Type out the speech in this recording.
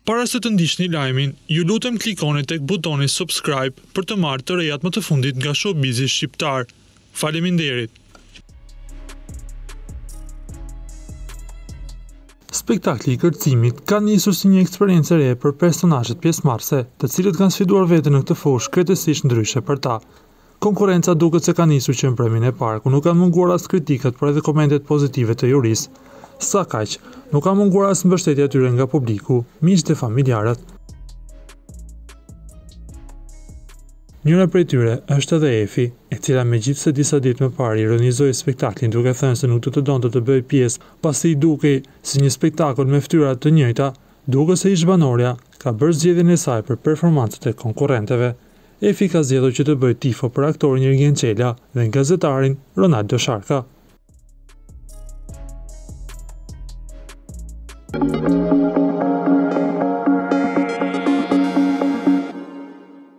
Para se të ndiqni lajmin, ju lutem klikoni tek butoni subscribe për të marrë të rejat më të fundit nga showbizi shqiptar. Faleminderit. Spektakli i kërcimit ka nisur si një eksperiencë e re për personazhet pjesëmarrëse, të cilët kanë sfiduar veten në këtë fushë krejtësisht ndryshe për ta. Konkurenca duket se ka nisur që në premin e parë, ku nuk kanë munguar as kritikat, por edhe komentet pozitive të jurisë. Sa kaq, nuk ka munguar as mbështetja e tyre nga publiku, miqtë e familjarët. Njëra prej tyre është edhe Efi, e cila megjithëse disa ditë më parë ironizoi spektaklin duke thënë se nuk do të donte të bëjë pjesë, pasi i dukej si një spektakël me fytyra të njëjta, duke se ish banorja ka bërë zgjedhjen e saj për performancët e konkurrentëve. Efi ka zgjedhur që të bëjë tifo për aktorin Jurgen Çela dhe gazetarin Ronaldo Sharka.